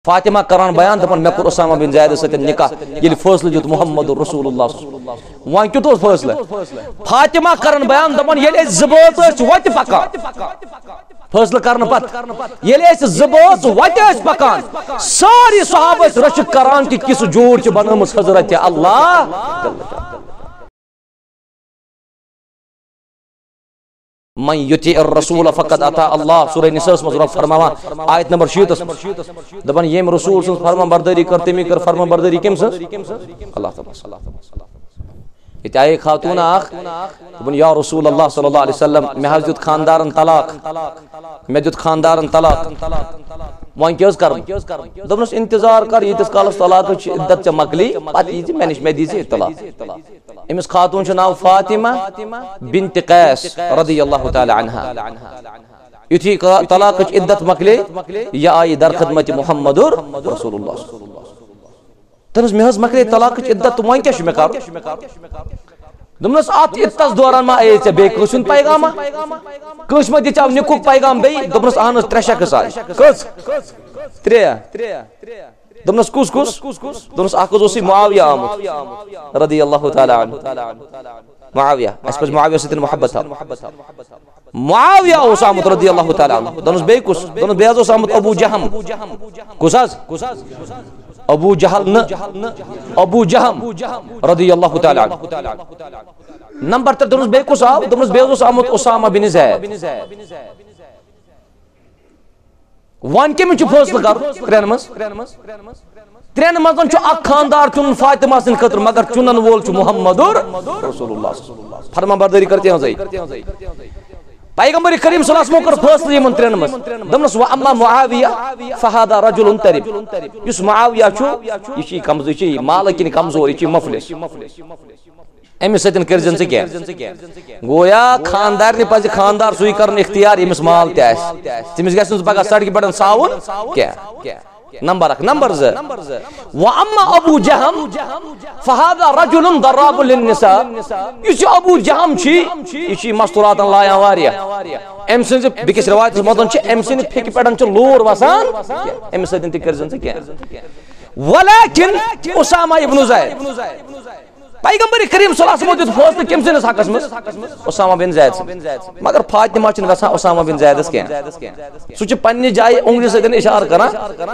फातिमा करान बयान दपान मे कोर उसामा बिन ज़ैद सत निकाह ये फैसले दित मुहम्मद रसूलुल्लाह वन क्युत फैसले फातिमा करान बयान दपान ये ज़बत वत पकान फैसले करने पत ये ज़बत वत पकान सारी सहाबा रश करान कि किस जोड़ बनम हजरत अल्लाह मन युति रसूल फ़क़द अता अल्लाह सूरह निसा में रब फरमावान आयत नंबर 36 दपन येम रसूल सं फरमा बरदारी कर तमी कर फरमा बरदारी केम सं अल्लाह तआला ये आए खातून आख दपन या रसूल अल्लाह सल्लल्लाहु अलैहि वसल्लम मे हज दुत खानदारन तलाक मे दुत खानदारन तलाक वन क्या कर दपनस इंतजार कर यीतिस कालस तलाक इद्दत मकली पत यी मे निश मे दीजे तलाक इमिस खातून नाव फातिमा बिन्त कैस रदियल्लाहु ताला अन्हा युथी तलाक इद्दत मकले या आई दर खिदमत मुहम्मदुर रसूलुल्लाह तनस मे हज मकले तलाक इद्दत वन क्या मे कर दमनस आत इत्तस दौरान मा आये बे कुसन पैगामा कुस म दिचाव निकुक पैगाम बे दमनस आहनस त्रेशा कसाय कस त्रेया दमनस कुस दमनस आकस मुआविया आमुत रदियल्लाहु ताला अन्हु मुआविया अस्पस मुआविया सतन मोहब्बत था मुआविया ओस आमुत रदियल्लाहु ताला अन्हु दमनस बे कुस दमनस बे ओस आमुत अबू जहम कुसाज अबू जहल न अबू जहम रदियल्लाहु ताला अन्हु नंबर 3 दमनस बे कुस आव दमनस बे ओस आमुत उसामा बिन ज़ैद वन के में फैसला कर त्रेन मज खानदार चुन फातिमा सिंद खतर मगर चुनन वोल मुहम्मदुर रसूलुल्लाह फरमा बरदारी करते हैं पैगंबर करीम सल्लल्लाहु अलैहि वसल्लम कर फैसला यमन त्रेन मज दमनस व अम्मा मुआविया फहादा रजुलन तरिब युस मुआविया छु यी कमजोर छी मालकिन कमजोर छी मफलिस एमिस सतन करजन से क्या गोया खानदार ने पज खानदार सुई करन इख्तियार एमिस माल ते आस तिमिस गसन पगा सड़क पड़न सावन क्या नंबर 1 नंबर 2 व अम्मा अबू जहम फहादा रजुलन दराब लिन्निसा युस अबू जहम छी यी मस्तुरातन लाया वारिया एम से बिकिस रवायत मदन छ एम से फेक पड़न छ लोर वसान एमिस सतन ते करजन से क्या वलाकिन उसामा इब्न ज़ैद पैगंबर करीम सल्लल्लाहु अलैहि वसल्लम फैसला किम से हकस में उसामा बिन ज़ैद मगर फातिमा छिन गसा उसामा बिन ज़ैदस के सु छ पन्नी जाय उंगली सदन इशारा करा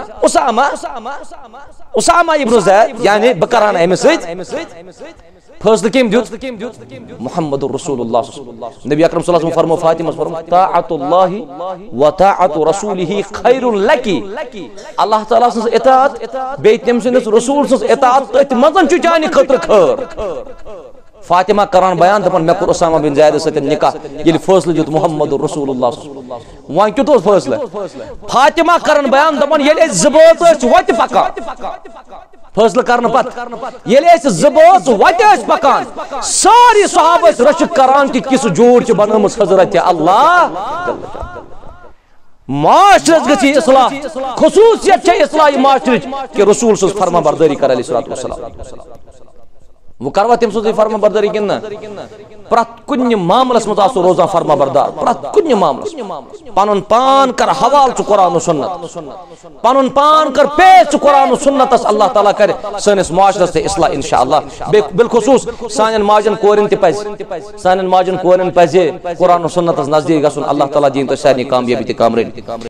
उसामा इब्न ज़ैद यानी बकरान एमिस फैसला किम दिउत मुहम्मदुर रसूलुल्लाह नबी अकरम सल्लल्लाहु अलैहि वसल्लम फरमा फातिमा फरमा ताअतुल्लाहि व ताअतु रसूलिही खैरुल लकी अल्लाह ताला सस इताअत बे तम सस रसूल सस इताअत तत मजन छु जानि खतर खैर फातिमा करान बयान दपन मे कोर उसामा बिन ज़ैद सत निकाह ये फैसले दित मुहम्मदुर रसूलुल्लाह वन क्युत फैसले फातिमा करान बयान दपन ये ज़बत वत पकान फैसला करने पत ये ज़बत वत पकान सारी सहाबा रश करान कि किस जोड़ बनम हजरत अल्लाह माशरत गछि इस्लाह खुसूसियत छ इस्लाह माशरत कि रसूल सस फरमा बरदारी कर अलैहिस्सलातु वस्सलाम वो करवा तम सो फरमा बरदारी किन प्रत कुन मामलस मज आसो रोजा फरमा बरदार प्रत कुन मामलस पनुन पान कर हवाल च कुरान और सुन्नत पनुन पान कर पेश कुरान और सुन्नत अल्लाह ताला करे सनस माशरत से इस्लाह इंशाअल्लाह बिलखुसूस सानन माजन कोरिन ते पज सानन माजन कोरिन पज कुरान और सुन्नत नजदीक गसन अल्लाह ताला दीन तो सानी कामयाबी ते कामरानी